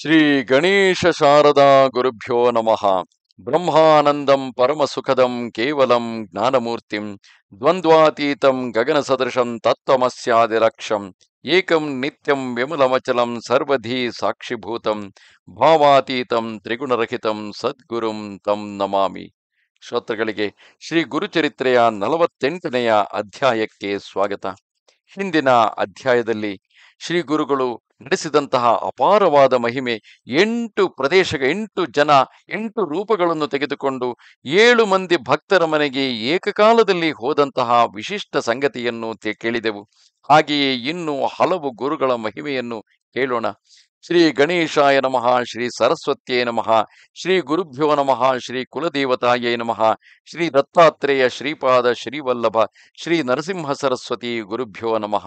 ಶ್ರೀ ಗಣೇಶ ಶಾರದಾ ಗುರುಭ್ಯೋ ನಮಃ. ಬ್ರಹ್ಮಾನಂದಂ ಪರಮಸುಖದಂ ಕೇವಲಂ ಜ್ಞಾನಮೂರ್ತಿಂ ದ್ವಂದ್ವಾತೀತಂ ಗಗನ ಸದೃಶಂ ತತ್ವಮಸ್ಯಾದಿರಕ್ಷಂ ಏಕಂ ನಿತ್ಯಂ ವಿಮಲಮಚಲಂ ಸರ್ವಧಿ ಸಾಕ್ಷಿಭೂತಂ ಭಾವಾತೀತಂ ತ್ರಿಗುಣರಹಿತಂ ಸದ್ಗುರುಂ ತಂ ನಮಾಮಿ. ಶ್ರೋತೃಗಳಿಗೆ ಶ್ರೀ ಗುರುಚರಿತ್ರೆಯ 48ನೆಯ ಅಧ್ಯಾಯಕ್ಕೆ ಸ್ವಾಗತ. ಹಿಂದಿನ ಅಧ್ಯಾಯದಲ್ಲಿ ಶ್ರೀ ಗುರುಗಳು ನಡೆಸಿದಂತಹ ಅಪಾರವಾದ ಮಹಿಮೆ, 8 ಜನ 8 ರೂಪಗಳನ್ನು ತೆಗೆದುಕೊಂಡು 7 ಮಂದಿ ಭಕ್ತರ ಮನೆಗೆ ಏಕಕಾಲದಲ್ಲಿ ಹೋದಂತಹ ವಿಶಿಷ್ಟ ಸಂಗತಿಯನ್ನು ಕೇಳಿದೆವು. ಹಾಗೆಯೇ ಇನ್ನು ಹಲವು ಗುರುಗಳ ಮಹಿಮೆಯನ್ನು ಕೇಳೋಣ. ಶ್ರೀ ಗಣೇಶಾಯ ನಮಃ, ಶ್ರೀ ಸರಸ್ವತ್ಯೇ ನಮಃ, ಶ್ರೀ ಗುರುಭ್ಯೋ ನಮಃ, ಶ್ರೀ ಕುಲದೇವತಾಯೇ ನಮಃ, ಶ್ರೀ ದತ್ತಾತ್ರೇಯ ಶ್ರೀಪಾದ ಶ್ರೀವಲ್ಲಭ ಶ್ರೀ ನರಸಿಂಹ ಸರಸ್ವತಿ ಗುರುಭ್ಯೋ ನಮಃ.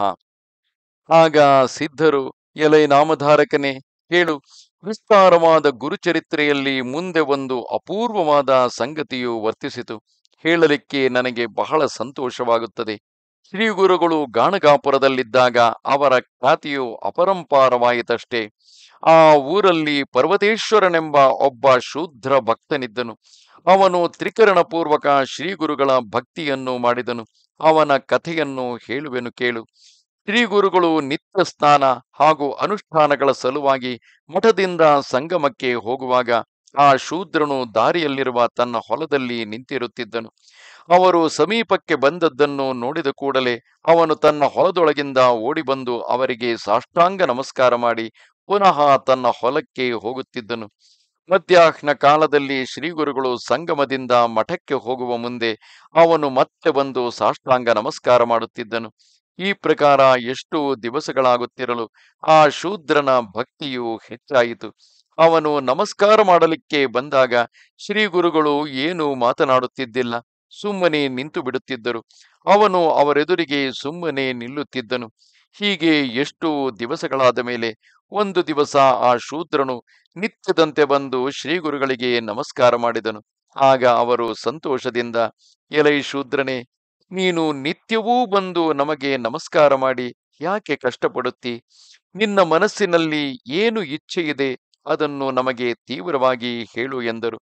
ಆಗ ಸಿದ್ಧರು, ಎಲೈ ನಾಮಧಾರಕನೇ ಕೇಳು, ವಿಸ್ತಾರವಾದ ಗುರುಚರಿತ್ರೆಯಲ್ಲಿ ಮುಂದೆ ಒಂದು ಅಪೂರ್ವವಾದ ಸಂಗತಿಯು ವರ್ತಿಸಿತು. ಹೇಳಲಿಕ್ಕೆ ನನಗೆ ಬಹಳ ಸಂತೋಷವಾಗುತ್ತದೆ. ಶ್ರೀ ಗುರುಗಳು ಗಾಣಗಾಪುರದಲ್ಲಿದ್ದಾಗ ಅವರ ಖ್ಯಾತಿಯು ಅಪರಂಪಾರವಾಯಿತಷ್ಟೇ. ಆ ಊರಲ್ಲಿ ಪರ್ವತೇಶ್ವರನೆಂಬ ಒಬ್ಬ ಶೂದ್ರ ಭಕ್ತನಿದ್ದನು. ಅವನು ತ್ರಿಕರಣ ಪೂರ್ವಕ ಶ್ರೀ ಗುರುಗಳ ಭಕ್ತಿಯನ್ನು ಮಾಡಿದನು. ಅವನ ಕಥೆಯನ್ನು ಹೇಳುವೆನು ಕೇಳು. ಶ್ರೀ ಗುರುಗಳು ನಿತ್ಯ ಸ್ನಾನ ಹಾಗೂ ಅನುಷ್ಠಾನಗಳ ಸಲುವಾಗಿ ಮಠದಿಂದ ಸಂಗಮಕ್ಕೆ ಹೋಗುವಾಗ ಆ ಶೂದ್ರನು ದಾರಿಯಲ್ಲಿರುವ ತನ್ನ ಹೊಲದಲ್ಲಿ ನಿಂತಿರುತ್ತಿದ್ದನು. ಅವರು ಸಮೀಪಕ್ಕೆ ಬಂದದ್ದನ್ನು ನೋಡಿದ ಕೂಡಲೇ ಅವನು ತನ್ನ ಹೊಲದೊಳಗಿಂದ ಓಡಿಬಂದು ಅವರಿಗೆ ಸಾಷ್ಟಾಂಗ ನಮಸ್ಕಾರ ಮಾಡಿ ಪುನಃ ತನ್ನ ಹೊಲಕ್ಕೆ ಹೋಗುತ್ತಿದ್ದನು. ಮಧ್ಯಾಹ್ನ ಕಾಲದಲ್ಲಿ ಶ್ರೀ ಗುರುಗಳು ಸಂಗಮದಿಂದ ಮಠಕ್ಕೆ ಹೋಗುವ ಮುಂದೆ ಅವನು ಮತ್ತೆ ಬಂದು ಸಾಷ್ಟಾಂಗ ನಮಸ್ಕಾರ ಮಾಡುತ್ತಿದ್ದನು. ಈ ಪ್ರಕಾರ ಎಷ್ಟು ದಿವಸಗಳಾಗುತ್ತಿರಲು ಆ ಶೂದ್ರನ ಭಕ್ತಿಯು ಹೆಚ್ಚಾಯಿತು. ಅವನು ನಮಸ್ಕಾರ ಮಾಡಲಿಕ್ಕೆ ಬಂದಾಗ ಶ್ರೀ ಗುರುಗಳು ಏನು ಮಾತನಾಡುತ್ತಿದ್ದಿಲ್ಲ, ಸುಮ್ಮನೆ ನಿಂತು ಬಿಡುತ್ತಿದ್ದರು. ಅವನು ಅವರೆದುರಿಗೆ ಸುಮ್ಮನೆ ನಿಲ್ಲುತ್ತಿದ್ದನು. ಹೀಗೆ ಎಷ್ಟು ದಿವಸಗಳಾದ ಮೇಲೆ ಒಂದು ದಿವಸ ಆ ಶೂದ್ರನು ನಿತ್ಯದಂತೆ ಬಂದು ಶ್ರೀ ಗುರುಗಳಿಗೆ ನಮಸ್ಕಾರ ಮಾಡಿದನು. ಆಗ ಅವರು ಸಂತೋಷದಿಂದ, ಎಲೈ ಶೂದ್ರನೇ, ನೀನು ನಿತ್ಯವೂ ಬಂದು ನಮಗೆ ನಮಸ್ಕಾರ ಮಾಡಿ ಯಾಕೆ ಕಷ್ಟಪಡುತ್ತಿ? ನಿನ್ನ ಮನಸ್ಸಿನಲ್ಲಿ ಏನು ಇಚ್ಛೆ ಇದೆ ಅದನ್ನು ನಮಗೆ ತೀವ್ರವಾಗಿ ಹೇಳು ಎಂದರು.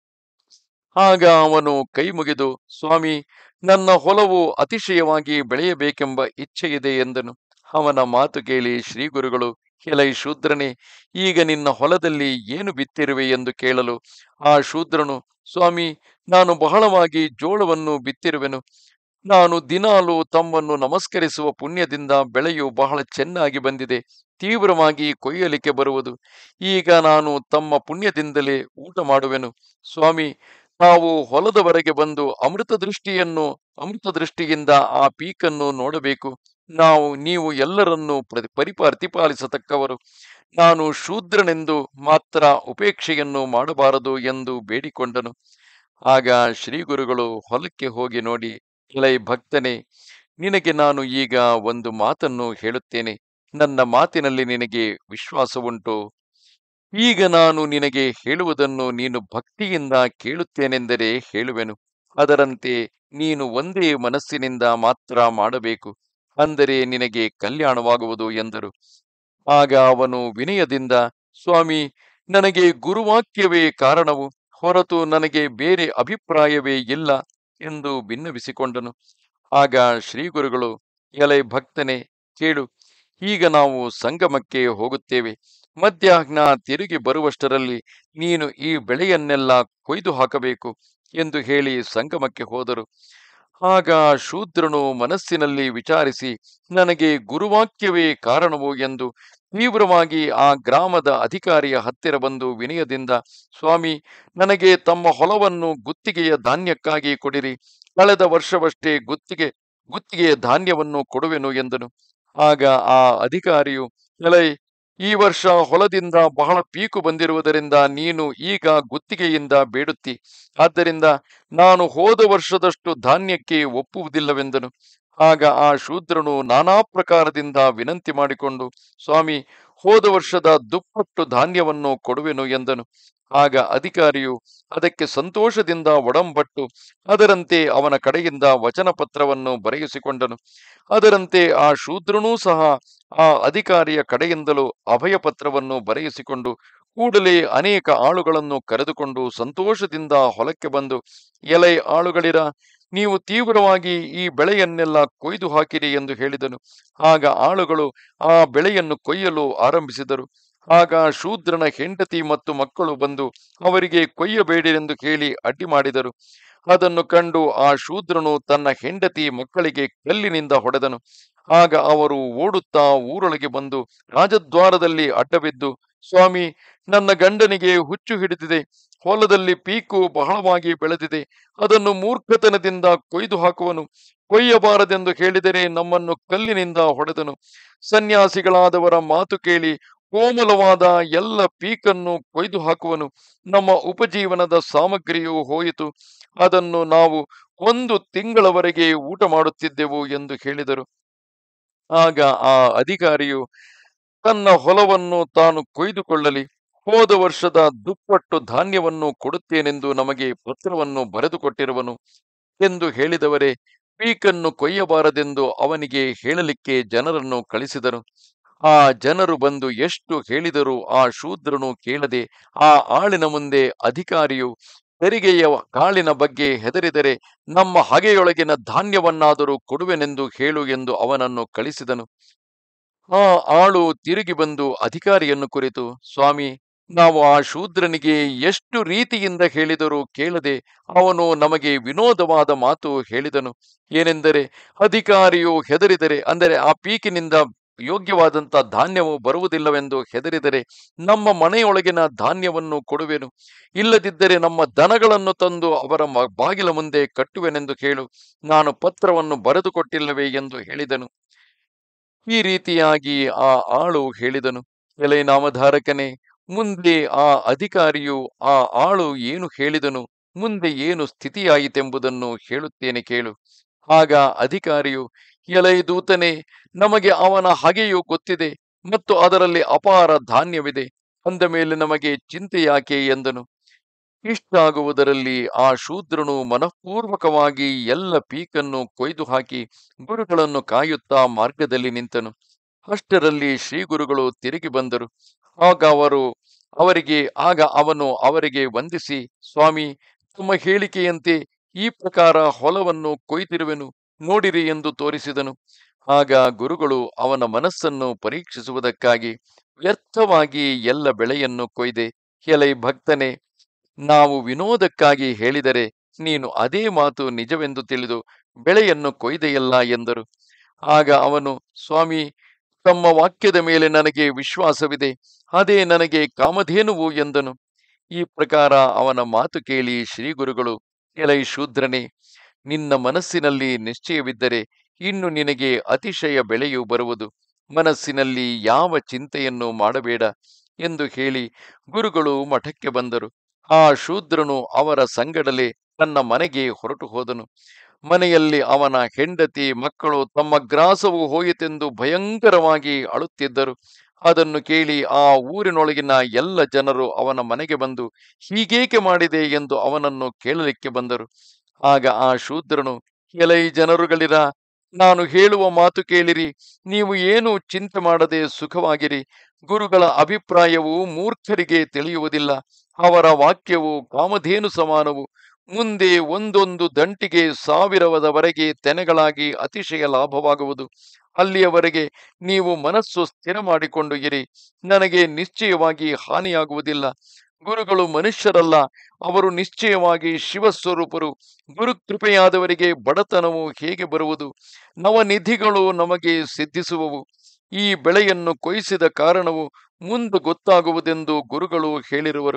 ಆಗ ಅವನು ಕೈ ಮುಗಿದು, ಸ್ವಾಮಿ, ನನ್ನ ಹೊಲವು ಅತಿಶಯವಾಗಿ ಬೆಳೆಯಬೇಕೆಂಬ ಇಚ್ಛೆ ಇದೆ ಎಂದನು. ಅವನ ಮಾತು ಕೇಳಿ ಶ್ರೀ ಗುರುಗಳು, ಎಲೈ ಶೂದ್ರನೇ, ಈಗ ನಿನ್ನ ಹೊಲದಲ್ಲಿ ಏನು ಬಿತ್ತಿರುವೆ ಎಂದು ಕೇಳಲು ಆ ಶೂದ್ರನು, ಸ್ವಾಮಿ, ನಾನು ಬಹಳವಾಗಿ ಜೋಳವನ್ನು ಬಿತ್ತಿರುವೆನು. ನಾನು ದಿನಾಲು ತಮ್ಮನ್ನು ನಮಸ್ಕರಿಸುವ ಪುಣ್ಯದಿಂದ ಬೆಳೆಯು ಬಹಳ ಚೆನ್ನಾಗಿ ಬಂದಿದೆ. ತೀವ್ರವಾಗಿ ಕೊಯ್ಯಲಿಕ್ಕೆ ಬರುವುದು. ಈಗ ನಾನು ತಮ್ಮ ಪುಣ್ಯದಿಂದಲೇ ಊಟ ಮಾಡುವೆನು. ಸ್ವಾಮಿ, ನಾವು ಹೊಲದವರೆಗೆ ಬಂದು ಅಮೃತ ದೃಷ್ಟಿಯಿಂದ ಆ ಪೀಕನ್ನು ನೋಡಬೇಕು. ನೀವು ಎಲ್ಲರನ್ನೂ ಪ್ರತಿಪಾಲಿಸತಕ್ಕವರು. ನಾನು ಶೂದ್ರನೆಂದು ಮಾತ್ರ ಉಪೇಕ್ಷೆಯನ್ನು ಮಾಡಬಾರದು ಎಂದು ಬೇಡಿಕೊಂಡನು. ಆಗ ಶ್ರೀ ಗುರುಗಳು ಹೊಲಕ್ಕೆ ಹೋಗಿ ನೋಡಿ, ಎಲೈ ಭಕ್ತನೇ, ನಿನಗೆ ನಾನು ಈಗ ಒಂದು ಮಾತನ್ನು ಹೇಳುತ್ತೇನೆ. ನನ್ನ ಮಾತಿನಲ್ಲಿ ನಿನಗೆ ವಿಶ್ವಾಸವುಂಟು? ಈಗ ನಾನು ನಿನಗೆ ಹೇಳುವುದನ್ನು ನೀನು ಭಕ್ತಿಯಿಂದ ಕೇಳುತ್ತೇನೆಂದರೆ ಹೇಳುವೆನು. ಅದರಂತೆ ನೀನು ಒಂದೇ ಮನಸ್ಸಿನಿಂದ ಮಾತ್ರ ಮಾಡಬೇಕು. ಅಂದರೆ ನಿನಗೆ ಕಲ್ಯಾಣವಾಗುವುದು ಎಂದರು. ಆಗ ಅವನು ವಿನಯದಿಂದ, ಸ್ವಾಮಿ, ನನಗೆ ಗುರುವಾಕ್ಯವೇ ಕಾರಣವು ಹೊರತು ನನಗೆ ಬೇರೆ ಅಭಿಪ್ರಾಯವೇ ಇಲ್ಲ ಎಂದು ಭಿನ್ನವಿಸಿಕೊಂಡನು. ಆಗ ಶ್ರೀ ಗುರುಗಳು, ಎಲೈ ಭಕ್ತನೇ ಕೇಳು, ಈಗ ನಾವು ಸಂಗಮಕ್ಕೆ ಹೋಗುತ್ತೇವೆ. ಮಧ್ಯಾಹ್ನ ತಿರುಗಿ ಬರುವಷ್ಟರಲ್ಲಿ ನೀನು ಈ ಬೆಳೆಯನ್ನೆಲ್ಲ ಕೊಯ್ದು ಹಾಕಬೇಕು ಎಂದು ಹೇಳಿ ಸಂಗಮಕ್ಕೆ ಹೋದರು. ಆಗ ಶೂದ್ರನು ಮನಸ್ಸಿನಲ್ಲಿ ವಿಚಾರಿಸಿ, ನನಗೆ ಗುರುವಾಕ್ಯವೇ ಕಾರಣವು ಎಂದು ತೀವ್ರವಾಗಿ ಆ ಗ್ರಾಮದ ಅಧಿಕಾರಿಯ ಹತ್ತಿರ ಬಂದು ವಿನಯದಿಂದ, ಸ್ವಾಮಿ, ನನಗೆ ತಮ್ಮ ಹೊಲವನ್ನು ಗುತ್ತಿಗೆಯ ಧಾನ್ಯಕ್ಕಾಗಿ ಕೊಡಿರಿ. ಕಳೆದ ವರ್ಷವಷ್ಟೇ ಗುತ್ತಿಗೆಯ ಧಾನ್ಯವನ್ನು ಕೊಡುವೆನು ಎಂದನು. ಆಗ ಆ ಅಧಿಕಾರಿಯು, ಎಲೈ, ಈ ವರ್ಷ ಹೊಲದಿಂದ ಬಹಳ ಪೀಕು ಬಂದಿರುವುದರಿಂದ ನೀನು ಈಗ ಗುತ್ತಿಗೆಯಿಂದ ಬೇಡುತ್ತಿ. ಆದ್ದರಿಂದ ನಾನು ಹೋದ ವರ್ಷದಷ್ಟು ಧಾನ್ಯಕ್ಕೆ ಒಪ್ಪುವುದಿಲ್ಲವೆಂದನು. ಆಗ ಆ ಶೂದ್ರನು ನಾನಾ ಪ್ರಕಾರದಿಂದ ವಿನಂತಿ ಮಾಡಿಕೊಂಡು, ಸ್ವಾಮಿ, ಹೋದ ವರ್ಷದ ದುಪ್ಪಟ್ಟು ಧಾನ್ಯವನ್ನು ಕೊಡುವೆನು ಎಂದನು. ಆಗ ಅಧಿಕಾರಿಯು ಅದಕ್ಕೆ ಸಂತೋಷದಿಂದ ಒಡಂಬಟ್ಟು ಅದರಂತೆ ಅವನ ಕಡೆಯಿಂದ ವಚನ ಪತ್ರವನ್ನು ಬರೆಯಿಸಿಕೊಂಡನು. ಅದರಂತೆ ಆ ಶೂದ್ರನೂ ಸಹ ಆ ಅಧಿಕಾರಿಯ ಕಡೆಯಿಂದಲೂ ಅಭಯ ಪತ್ರವನ್ನು ಬರೆಯಿಸಿಕೊಂಡು ಕೂಡಲೇ ಅನೇಕ ಆಳುಗಳನ್ನು ಕರೆದುಕೊಂಡು ಸಂತೋಷದಿಂದ ಹೊಲಕ್ಕೆ ಬಂದು, ಎಲೈ ಆಳುಗಳಿರ, ನೀವು ತೀವ್ರವಾಗಿ ಈ ಬೆಳೆಯನ್ನೆಲ್ಲ ಕೊಯ್ದು ಹಾಕಿರಿ ಎಂದು ಹೇಳಿದನು. ಆಗ ಆಳುಗಳು ಆ ಬೆಳೆಯನ್ನು ಕೊಯ್ಯಲು ಆರಂಭಿಸಿದರು. ಆಗ ಶೂದ್ರನ ಹೆಂಡತಿ ಮತ್ತು ಮಕ್ಕಳು ಬಂದು ಅವರಿಗೆ ಕೊಯ್ಯಬೇಡಿರೆಂದು ಹೇಳಿ ಅಡ್ಡಿ ಮಾಡಿದರು. ಅದನ್ನು ಕಂಡು ಆ ಶೂದ್ರನು ತನ್ನ ಹೆಂಡತಿ ಮಕ್ಕಳಿಗೆ ಕಲ್ಲಿನಿಂದ ಹೊಡೆದನು. ಆಗ ಅವರು ಓಡುತ್ತಾ ಊರೊಳಗೆ ಬಂದು ರಾಜದ್ವಾರದಲ್ಲಿ ಅಡ್ಡಬಿದ್ದು, ಸ್ವಾಮಿ, ನನ್ನ ಗಂಡನಿಗೆ ಹುಚ್ಚು ಹಿಡಿದಿದೆ, ಹೊಲದಲ್ಲಿ ಪೀಕು ಬಹಳವಾಗಿ ಬೆಳೆದಿದೆ, ಅದನ್ನು ಮೂರ್ಖತನದಿಂದ ಕೊಯ್ದು ಹಾಕುವನು, ಕೊಯ್ಯಬಾರದೆಂದು ಹೇಳಿದರೆ ನಮ್ಮನ್ನು ಕಲ್ಲಿನಿಂದ ಹೊಡೆದನು. ಸನ್ಯಾಸಿಗಳಾದವರ ಮಾತು ಕೇಳಿ ಕೋಮಲವಾದ ಎಲ್ಲ ಪೀಕನ್ನು ಕೊಯ್ದು ಹಾಕುವನು. ನಮ್ಮ ಉಪಜೀವನದ ಸಾಮಗ್ರಿಯು ಹೋಯಿತು, ಅದನ್ನು ನಾವು 1 ತಿಂಗಳವರೆಗೆ ಊಟ ಮಾಡುತ್ತಿದ್ದೆವು ಎಂದು ಹೇಳಿದರು. ಆಗ ಆ ಅಧಿಕಾರಿಯು ತನ್ನ ಹೊಲವನ್ನು ತಾನು ಕೊಯ್ದುಕೊಳ್ಳಲಿ, ಹೋದ ವರ್ಷದ ದುಪ್ಪಟ್ಟು ಧಾನ್ಯವನ್ನು ಕೊಡುತ್ತೇನೆಂದು ನಮಗೆ ಪತ್ರವನ್ನು ಬರೆದುಕೊಟ್ಟಿರುವನು ಎಂದು ಹೇಳಿದವರೇ, ಪೀಕನ್ನು ಕೊಯ್ಯಬಾರದೆಂದು ಅವನಿಗೆ ಹೇಳಲಿಕ್ಕೆ ಜನರನ್ನು ಕಳಿಸಿದರು. ಆ ಜನರು ಬಂದು ಎಷ್ಟು ಹೇಳಿದರೂ ಆ ಶೂದ್ರನು ಕೇಳದೆ, ಆ ಆಳಿನ ಮುಂದೆ ಅಧಿಕಾರಿಯು ತೆರಿಗೆಯ ಕಾಳಿನ ಬಗ್ಗೆ ಹೆದರಿದರೆ ನಮ್ಮ ಹಗೆಯೊಳಗಿನ ಧಾನ್ಯವನ್ನಾದರೂ ಕೊಡುವೆನೆಂದು ಹೇಳು ಎಂದು ಅವನನ್ನು ಕಳಿಸಿದನು. ಆ ಆಳು ತಿರುಗಿ ಬಂದು ಅಧಿಕಾರಿಯನ್ನು ಕುರಿತು, ಸ್ವಾಮಿ, ನಾವು ಆ ಶೂದ್ರನಿಗೆ ಎಷ್ಟು ರೀತಿಯಿಂದ ಹೇಳಿದರೂ ಕೇಳದೆ ಅವನು ನಮಗೆ ವಿನೋದವಾದ ಮಾತು ಹೇಳಿದನು. ಏನೆಂದರೆ, ಅಧಿಕಾರಿಯು ಹೆದರಿದರೆ, ಅಂದರೆ ಆ ಪೀಕಿನಿಂದ ಯೋಗ್ಯವಾದಂಥ ಧಾನ್ಯವು ಬರುವುದಿಲ್ಲವೆಂದು ಹೆದರಿದರೆ ನಮ್ಮ ಮನೆಯೊಳಗಿನ ಧಾನ್ಯವನ್ನು ಕೊಡುವೆನು, ಇಲ್ಲದಿದ್ದರೆ ನಮ್ಮ ದನಗಳನ್ನು ತಂದು ಅವರ ಬಾಗಿಲ ಮುಂದೆ ಕಟ್ಟುವೆನೆಂದು ಹೇಳು, ನಾನು ಪತ್ರವನ್ನು ಬರೆದುಕೊಟ್ಟಿಲ್ಲವೇ ಎಂದು ಹೇಳಿದನು. ಈ ರೀತಿಯಾಗಿ ಆ ಆಳು ಹೇಳಿದನು. ಎಲೈ ನಾಮಧಾರಕನೇ, ಮುಂದೆ ಆ ಅಧಿಕಾರಿಯು ಆ ಆಳು ಏನು ಹೇಳಿದನು, ಮುಂದೆ ಏನು ಸ್ಥಿತಿಯಾಯಿತೆಂಬುದನ್ನು ಹೇಳುತ್ತೇನೆ ಕೇಳು. ಆಗ ಅಧಿಕಾರಿಯು, ಎಲೈ ದೂತನೇ, ನಮಗೆ ಅವನ ಹಗೆಯು ಗೊತ್ತಿದೆ ಮತ್ತು ಅದರಲ್ಲಿ ಅಪಾರ ಧಾನ್ಯವಿದೆ, ಅಂದ ಮೇಲೆ ನಮಗೆ ಚಿಂತೆ ಯಾಕೆ ಎಂದನು. ಇಷ್ಟಾಗುವುದರಲ್ಲಿ ಆ ಶೂದ್ರನು ಮನಃಪೂರ್ವಕವಾಗಿ ಎಲ್ಲ ಪೀಕನ್ನು ಕೊಯ್ದು ಹಾಕಿ ಗುರುಗಳನ್ನು ಕಾಯುತ್ತಾ ಮಾರ್ಗದಲ್ಲಿ ನಿಂತನು. ಅಷ್ಟರಲ್ಲಿ ಶ್ರೀಗುರುಗಳು ತಿರುಗಿ ಬಂದರು. ಆಗ ಅವನು ಅವರಿಗೆ ವಂದಿಸಿ, ಸ್ವಾಮಿ, ತಮ್ಮ ಹೇಳಿಕೆಯಂತೆ ಈ ಪ್ರಕಾರ ಹೊಲವನ್ನು ಕೊಯ್ದಿರುವೆನು, ನೋಡಿರಿ ಎಂದು ತೋರಿಸಿದನು. ಆಗ ಗುರುಗಳು ಅವನ ಮನಸ್ಸನ್ನು ಪರೀಕ್ಷಿಸುವುದಕ್ಕಾಗಿ, ವ್ಯರ್ಥವಾಗಿ ಎಲ್ಲ ಬೆಳೆಯನ್ನು ಕೊಯ್ದೆ, ಎಲೈ ಭಕ್ತನೇ, ನಾವು ವಿನೋದಕ್ಕಾಗಿ ಹೇಳಿದರೆ ನೀನು ಅದೇ ಮಾತು ನಿಜವೆಂದು ತಿಳಿದು ಬೆಳೆಯನ್ನು ಕೊಯ್ದೆಯಲ್ಲ ಎಂದರು. ಆಗ ಅವನು, ಸ್ವಾಮಿ, ತಮ್ಮ ವಾಕ್ಯದ ಮೇಲೆ ನನಗೆ ವಿಶ್ವಾಸವಿದೆ, ಅದೇ ನನಗೆ ಕಾಮಧೇನುವು ಎಂದನು. ಈ ಪ್ರಕಾರ ಅವನ ಮಾತು ಕೇಳಿ ಶ್ರೀಗುರುಗಳು, ಎಲೈ ಶೂದ್ರನೇ, ನಿನ್ನ ಮನಸ್ಸಿನಲ್ಲಿ ನಿಶ್ಚಯವಿದ್ದರೆ ಇನ್ನು ನಿನಗೆ ಅತಿಶಯ ಬೆಳೆಯು ಬರುವುದು, ಮನಸ್ಸಿನಲ್ಲಿ ಯಾವ ಚಿಂತೆಯನ್ನು ಮಾಡಬೇಡ ಎಂದು ಹೇಳಿ ಗುರುಗಳು ಮಠಕ್ಕೆ ಬಂದರು. ಆ ಶೂದ್ರನು ಅವರ ಸಂಗಡಲೇ ತನ್ನ ಮನೆಗೆ ಹೊರಟು ಹೋದನು. ಮನೆಯಲ್ಲಿ ಅವನ ಹೆಂಡತಿ ಮಕ್ಕಳು ತಮ್ಮ ಗ್ರಾಸವು ಹೋಯಿತೆಂದು ಭಯಂಕರವಾಗಿ ಅಳುತ್ತಿದ್ದರು. ಅದನ್ನು ಕೇಳಿ ಆ ಊರಿನೊಳಗಿನ ಎಲ್ಲ ಜನರು ಅವನ ಮನೆಗೆ ಬಂದು ಹೀಗೇಕೆ ಮಾಡಿದೆ ಎಂದು ಅವನನ್ನು ಕೇಳಲಿಕ್ಕೆ ಬಂದರು. ಆಗ ಆ ಶೂದ್ರನು, ಎಲೈ ಜನರುಗಳಿರ, ನಾನು ಹೇಳುವ ಮಾತು ಕೇಳಿರಿ, ನೀವು ಏನು ಚಿಂತೆ ಮಾಡದೆ ಸುಖವಾಗಿರಿ. ಗುರುಗಳ ಅಭಿಪ್ರಾಯವು ಮೂರ್ಖರಿಗೆ ತಿಳಿಯುವುದಿಲ್ಲ, ಅವರ ವಾಕ್ಯವು ಕಾಮಧೇನು ಸಮಾನವು. ಮುಂದೆ ಒಂದೊಂದು ದಂಟಿಗೆ 1000 ತೆನೆಗಳಾಗಿ ಅತಿಶಯ ಲಾಭವಾಗುವುದು. ಅಲ್ಲಿಯವರೆಗೆ ನೀವು ಮನಸ್ಸು ಸ್ಥಿರ ಮಾಡಿಕೊಂಡು ಇರಿ, ನನಗೆ ನಿಶ್ಚಯವಾಗಿ ಹಾನಿಯಾಗುವುದಿಲ್ಲ. ಗುರುಗಳು ಮನುಷ್ಯರಲ್ಲ, ಅವರು ನಿಶ್ಚಯವಾಗಿ ಶಿವಸ್ವರೂಪರು. ಗುರುಕೃಪೆಯಾದವರಿಗೆ ಬಡತನವು ಹೇಗೆ ಬರುವುದು? ನವನಿಧಿಗಳು ನಮಗೆ ಸಿದ್ಧಿಸುವವು. ಈ ಬೆಳೆಯನ್ನು ಕೊಯ್ಸಿದ ಕಾರಣವು ಮುಂದೆ ಗೊತ್ತಾಗುವುದೆಂದು ಗುರುಗಳು ಹೇಳಿರುವರು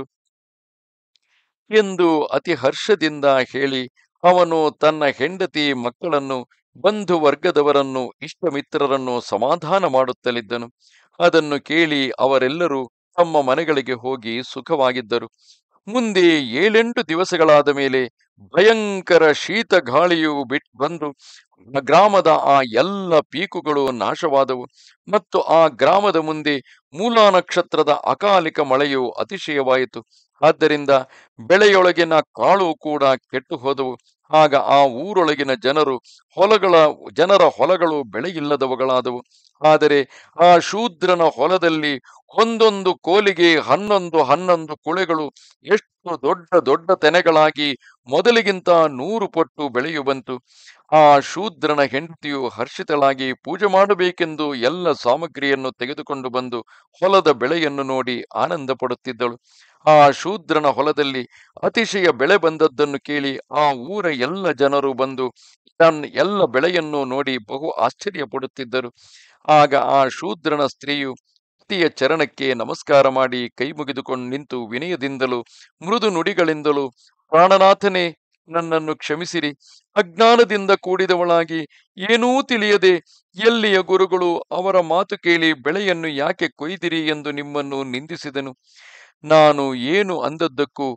ಎಂದು ಅತಿ ಹರ್ಷದಿಂದ ಹೇಳಿ, ಅವನು ತನ್ನ ಹೆಂಡತಿ ಮಕ್ಕಳನ್ನು, ಬಂಧು ವರ್ಗದವರನ್ನು, ಇಷ್ಟಮಿತ್ರರನ್ನು ಸಮಾಧಾನ ಮಾಡುತ್ತಲಿದ್ದನು. ಅದನ್ನು ಕೇಳಿ ಅವರೆಲ್ಲರೂ ತಮ್ಮ ಮನೆಗಳಿಗೆ ಹೋಗಿ ಸುಖವಾಗಿದ್ದರು. ಮುಂದೆ 7-8 ದಿವಸಗಳಾದ ಮೇಲೆ ಭಯಂಕರ ಶೀತ ಗಾಳಿಯು ಬಂದು ಗ್ರಾಮದ ಆ ಎಲ್ಲ ಪೀಕುಗಳು ನಾಶವಾದವು ಮತ್ತು ಆ ಗ್ರಾಮದ ಮುಂದೆ ಮೂಲಾ ನಕ್ಷತ್ರದ ಅಕಾಲಿಕ ಮಳೆಯು ಅತಿಶಯವಾಯಿತು. ಆದ್ದರಿಂದ ಬೆಳೆಯೊಳಗಿನ ಕಾಳು ಕೂಡ ಕೆಟ್ಟು ಹೋದವು. ಆಗ ಆ ಊರೊಳಗಿನ ಜನರ ಹೊಲಗಳು ಬೆಳೆಯಿಲ್ಲದವುಗಳಾದವು. ಆದರೆ ಆ ಶೂದ್ರನ ಹೊಲದಲ್ಲಿ ಒಂದೊಂದು ಕೋಲಿಗೆ 11 ಕುಳೆಗಳು ಎಷ್ಟು ದೊಡ್ಡ ದೊಡ್ಡ ತೆನೆಗಳಾಗಿ ಮೊದಲಿಗಿಂತ 100 ಪಟ್ಟು ಬೆಳೆಯು ಬಂತು. ಆ ಶೂದ್ರನ ಹೆಂಡತಿಯು ಹರ್ಷಿತಳಾಗಿ ಪೂಜೆ ಮಾಡಬೇಕೆಂದು ಎಲ್ಲ ಸಾಮಗ್ರಿಯನ್ನು ತೆಗೆದುಕೊಂಡು ಬಂದು ಹೊಲದ ಬೆಳೆಯನ್ನು ನೋಡಿ ಆನಂದ ಪಡುತ್ತಿದ್ದಳು. ಆ ಶೂದ್ರನ ಹೊಲದಲ್ಲಿ ಅತಿಶಯ ಬೆಳೆ ಬಂದದ್ದನ್ನು ಕೇಳಿ ಆ ಊರ ಎಲ್ಲ ಜನರು ಬಂದು ತನ್ನ ಎಲ್ಲ ಬೆಳೆಯನ್ನು ನೋಡಿ ಬಹು ಆಶ್ಚರ್ಯ ಪಡುತ್ತಿದ್ದರು. ಆಗ ಆ ಶೂದ್ರನ ಸ್ತ್ರೀಯು ಪತಿಯ ಚರಣಕ್ಕೆ ನಮಸ್ಕಾರ ಮಾಡಿ ಕೈ ಮುಗಿದುಕೊಂಡು ನಿಂತು ವಿನಯದಿಂದಲೂ ಮೃದು ನುಡಿಗಳಿಂದಲೂ, ಪ್ರಾಣನಾಥನೇ, ನನ್ನನ್ನು ಕ್ಷಮಿಸಿರಿ. ಅಜ್ಞಾನದಿಂದ ಕೂಡಿದವಳಾಗಿ ಏನೂ ತಿಳಿಯದೆ ಎಲ್ಲಿಯ ಗುರುಗಳು ಅವರ ಮಾತು ಕೇಳಿ ಬೆಳೆಯನ್ನು ಯಾಕೆ ಕೊಯ್ದಿರಿ ಎಂದು ನಿಮ್ಮನ್ನು ನಿಂದಿಸಿದನು. ನಾನು ಏನು ಅಂದದ್ದಕ್ಕೂ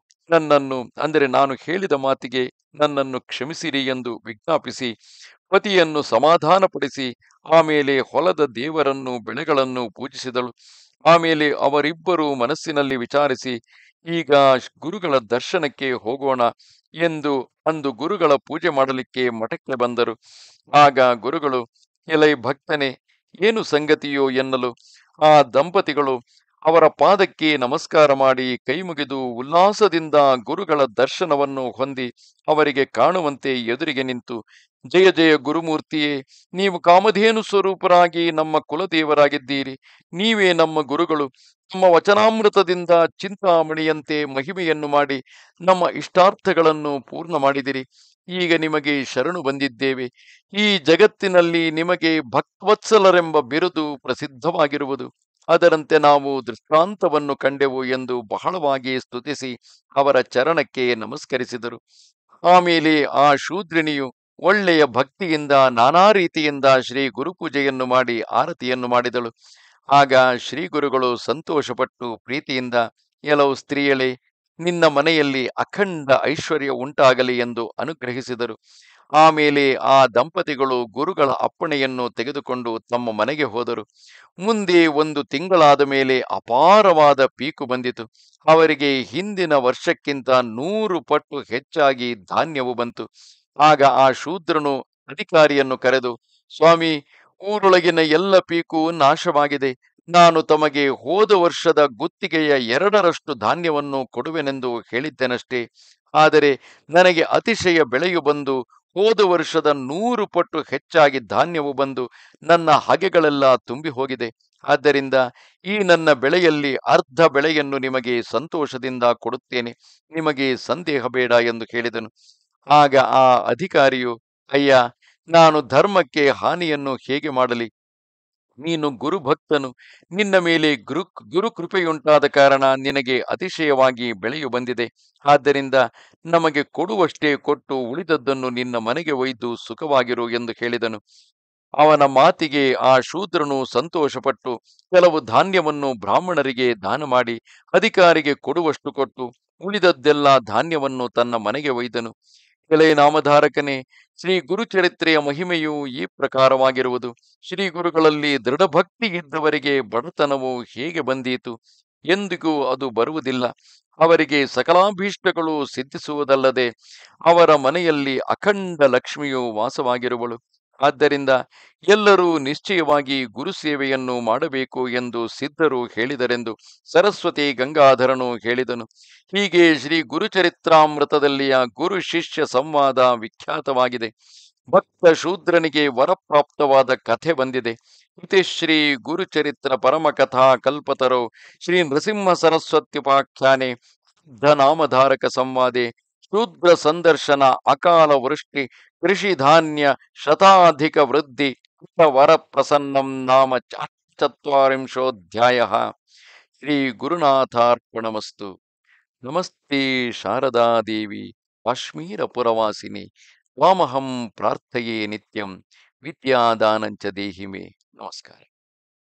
ನಾನು ಹೇಳಿದ ಮಾತಿಗೆ ನನ್ನನ್ನು ಕ್ಷಮಿಸಿರಿ ಎಂದು ವಿಜ್ಞಾಪಿಸಿ ಪತಿಯನ್ನು ಸಮಾಧಾನಪಡಿಸಿ ಆಮೇಲೆ ಹೊಲದ ದೇವರನ್ನು ಬೆಳೆಗಳನ್ನು ಪೂಜಿಸಿದಳು. ಆಮೇಲೆ ಅವರಿಬ್ಬರು ಮನಸ್ಸಿನಲ್ಲಿ ವಿಚಾರಿಸಿ, ಈಗ ಗುರುಗಳ ದರ್ಶನಕ್ಕೆ ಹೋಗೋಣ ಎಂದು ಅಂದು ಗುರುಗಳ ಪೂಜೆ ಮಾಡಲಿಕ್ಕೆ ಮಠಕ್ಕೆ ಬಂದರು. ಆಗ ಗುರುಗಳು, ಎಲೈ ಭಕ್ತನೇ, ಏನು ಸಂಗತಿಯೋ ಎನ್ನಲು ಆ ದಂಪತಿಗಳು ಅವರ ಪಾದಕ್ಕೆ ನಮಸ್ಕಾರ ಮಾಡಿ ಕೈ ಮುಗಿದು ಉಲ್ಲಾಸದಿಂದ ಗುರುಗಳ ದರ್ಶನವನ್ನು ಹೊಂದಿ ಅವರಿಗೆ ಕಾಣುವಂತೆ ಎದುರಿಗೆ ನಿಂತು, ಜಯ ಜಯ ಗುರುಮೂರ್ತಿಯೇ, ನೀವು ಕಾಮಧೇನು ಸ್ವರೂಪರಾಗಿ ನಮ್ಮ ಕುಲದೇವರಾಗಿದ್ದೀರಿ. ನೀವೇ ನಮ್ಮ ಗುರುಗಳು. ನಮ್ಮ ವಚನಾಮೃತದಿಂದ ಚಿಂತಾಮಣಿಯಂತೆ ಮಹಿಮೆಯನ್ನು ಮಾಡಿ ನಮ್ಮ ಇಷ್ಟಾರ್ಥಗಳನ್ನು ಪೂರ್ಣ ಮಾಡಿದಿರಿ. ಈಗ ನಿಮಗೆ ಶರಣು ಬಂದಿದ್ದೇವೆ. ಈ ಜಗತ್ತಿನಲ್ಲಿ ನಿಮಗೆ ಭಕ್ತವತ್ಸಲರೆಂಬ ಬಿರುದು ಪ್ರಸಿದ್ಧವಾಗಿರುವುದು. ಅದರಂತೆ ನಾವು ದೃಷ್ಟಾಂತವನ್ನು ಕಂಡೆವು ಎಂದು ಬಹಳವಾಗಿ ಸ್ತುತಿಸಿ ಅವರ ಚರಣಕ್ಕೆ ನಮಸ್ಕರಿಸಿದರು. ಆಮೇಲೆ ಆ ಶೂದ್ರಿಣಿಯು ಒಳ್ಳೆಯ ಭಕ್ತಿಯಿಂದ ನಾನಾ ರೀತಿಯಿಂದ ಶ್ರೀ ಗುರುಪೂಜೆಯನ್ನು ಮಾಡಿ ಆರತಿಯನ್ನು ಮಾಡಿದಳು. ಆಗ ಶ್ರೀ ಗುರುಗಳು ಸಂತೋಷಪಟ್ಟು ಪ್ರೀತಿಯಿಂದ, ಕೆಲವು ಸ್ತ್ರೀಯಳೇ, ನಿನ್ನ ಮನೆಯಲ್ಲಿ ಅಖಂಡ ಐಶ್ವರ್ಯ ಉಂಟಾಗಲಿ ಎಂದು ಅನುಗ್ರಹಿಸಿದರು. ಆಮೇಲೆ ಆ ದಂಪತಿಗಳು ಗುರುಗಳ ಅಪ್ಪಣೆಯನ್ನು ತೆಗೆದುಕೊಂಡು ತಮ್ಮ ಮನೆಗೆ ಹೋದರು. ಮುಂದೆ 1 ತಿಂಗಳಾದ ಮೇಲೆ ಅಪಾರವಾದ ಪೀಕು ಬಂದಿತು. ಅವರಿಗೆ ಹಿಂದಿನ ವರ್ಷಕ್ಕಿಂತ 100 ಪಟ್ಟು ಹೆಚ್ಚಾಗಿ ಧಾನ್ಯವು ಬಂತು. ಆಗ ಆ ಶೂದ್ರನು ಅಧಿಕಾರಿಯನ್ನು ಕರೆದು, ಸ್ವಾಮಿ, ಊರೊಳಗಿನ ಎಲ್ಲ ಪೀಕು ನಾಶವಾಗಿದೆ. ನಾನು ತಮಗೆ ಹೋದ ವರ್ಷದ ಗುತ್ತಿಗೆಯ 2ರಷ್ಟು ಧಾನ್ಯವನ್ನು ಕೊಡುವೆನೆಂದು ಹೇಳಿದ್ದೆನಷ್ಟೇ. ಆದರೆ ನನಗೆ ಅತಿಶಯ ಬೆಳೆಯು ಬಂದು ಹೋದ ವರ್ಷದ 100 ಪಟ್ಟು ಹೆಚ್ಚಾಗಿ ಧಾನ್ಯವು ಬಂದು ನನ್ನ ಹಗೆಗಳೆಲ್ಲ ತುಂಬಿ ಹೋಗಿದೆ. ಆದ್ದರಿಂದ ಈ ನನ್ನ ಬೆಳೆಯಲ್ಲಿ ಅರ್ಧ ಬೆಳೆಯನ್ನು ನಿಮಗೆ ಸಂತೋಷದಿಂದ ಕೊಡುತ್ತೇನೆ. ನಿಮಗೆ ಸಂದೇಹ ಬೇಡ ಎಂದು ಹೇಳಿದನು. ಆಗ ಆ ಅಧಿಕಾರಿಯು, ಅಯ್ಯ, ನಾನು ಧರ್ಮಕ್ಕೆ ಹಾನಿಯನ್ನು ಹೇಗೆ ಮಾಡಲಿ? ನೀನು ಗುರುಭಕ್ತನು. ನಿನ್ನ ಮೇಲೆ ಗುರು ಕೃಪೆಯುಂಟಾದ ಕಾರಣ ನಿನಗೆ ಅತಿಶಯವಾಗಿ ಬೆಳೆಯು ಬಂದಿದೆ. ಆದ್ದರಿಂದ ನಮಗೆ ಕೊಡುವಷ್ಟೇ ಕೊಟ್ಟು ಉಳಿದದ್ದನ್ನು ನಿನ್ನ ಮನೆಗೆ ಒಯ್ದು ಸುಖವಾಗಿರು ಎಂದು ಹೇಳಿದನು. ಅವನ ಮಾತಿಗೆ ಆ ಶೂದ್ರನು ಸಂತೋಷಪಟ್ಟು ಕೆಲವು ಧಾನ್ಯವನ್ನು ಬ್ರಾಹ್ಮಣರಿಗೆ ದಾನ ಮಾಡಿ ಅಧಿಕಾರಿಗೆ ಕೊಡುವಷ್ಟು ಕೊಟ್ಟು ಉಳಿದದ್ದೆಲ್ಲ ಧಾನ್ಯವನ್ನು ತನ್ನ ಮನೆಗೆ ಒಯ್ದನು. ಎಲೆ ನಾಮಧಾರಕನೇ, ಶ್ರೀ ಗುರುಚರಿತ್ರೆಯ ಮಹಿಮೆಯು ಈ ಪ್ರಕಾರವಾಗಿರುವುದು. ಶ್ರೀ ಗುರುಗಳಲ್ಲಿ ದೃಢಭಕ್ತಿ ಇದ್ದವರಿಗೆ ಬಡತನವು ಹೇಗೆ ಬಂದೀತು? ಎಂದಿಗೂ ಅದು ಬರುವುದಿಲ್ಲ. ಅವರಿಗೆ ಸಕಲಾಭೀಷ್ಟಗಳು ಸಿದ್ಧಿಸುವುದಲ್ಲದೆ ಅವರ ಮನೆಯಲ್ಲಿ ಅಖಂಡ ಲಕ್ಷ್ಮಿಯು ವಾಸವಾಗಿರುವಳು. ಆದ್ದರಿಂದ ಎಲ್ಲರೂ ನಿಶ್ಚಯವಾಗಿ ಗುರು ಸೇವೆಯನ್ನು ಮಾಡಬೇಕು ಎಂದು ಸಿದ್ಧರು ಹೇಳಿದರೆಂದು ಸರಸ್ವತಿ ಗಂಗಾಧರನು ಹೇಳಿದನು. ಹೀಗೆ ಶ್ರೀ ಗುರುಚರಿತ್ರಾಮೃತದಲ್ಲಿಯ ಗುರು ಶಿಷ್ಯ ಸಂವಾದ ವಿಖ್ಯಾತವಾಗಿದೆ. ಭಕ್ತ ಶೂದ್ರನಿಗೆ ವರಪ್ರಾಪ್ತವಾದ ಕಥೆ ಬಂದಿದೆ. ಇತಿ ಶ್ರೀ ಗುರುಚರಿತ್ರ ಪರಮಕಥಾ ಕಲ್ಪತರೋ ಶ್ರೀ ನೃಸಿಂಹ ಸರಸ್ವತ್ಯುಪಾಖ್ಯಾನೆ ನಾಮಧಾರಕ ಸಂವಾದೆ ಶೂದ್ರ ಸಂದರ್ಶನ ಅಕಾಲ ವೃಷ್ಟಿ ಕೃಷಿ ಧಾನ್ಯ ಶತಾಧಿಕ ವೃದ್ಧಿ ವರ ಪ್ರಸನ್ನಂ ನಾಮ ಚತ್ವರಿಂಶೋಧ್ಯಾಯ. ಶ್ರೀ ಗುರುನಾಥಾರ್ಪಣಮಸ್ತು. ನಮಸ್ತೆ ಶಾರದಾದೇವಿ ಕಾಶ್ಮೀರಪುರವಾಸಿನಿ. ತ್ವಾಮಹಂ ಪ್ರಾರ್ಥಯೇ ನಿತ್ಯಂ. ವಿದ್ಯಾದಾನಂಚ ದೇಹಿ ಮೇ. ನಮಸ್ಕಾರ.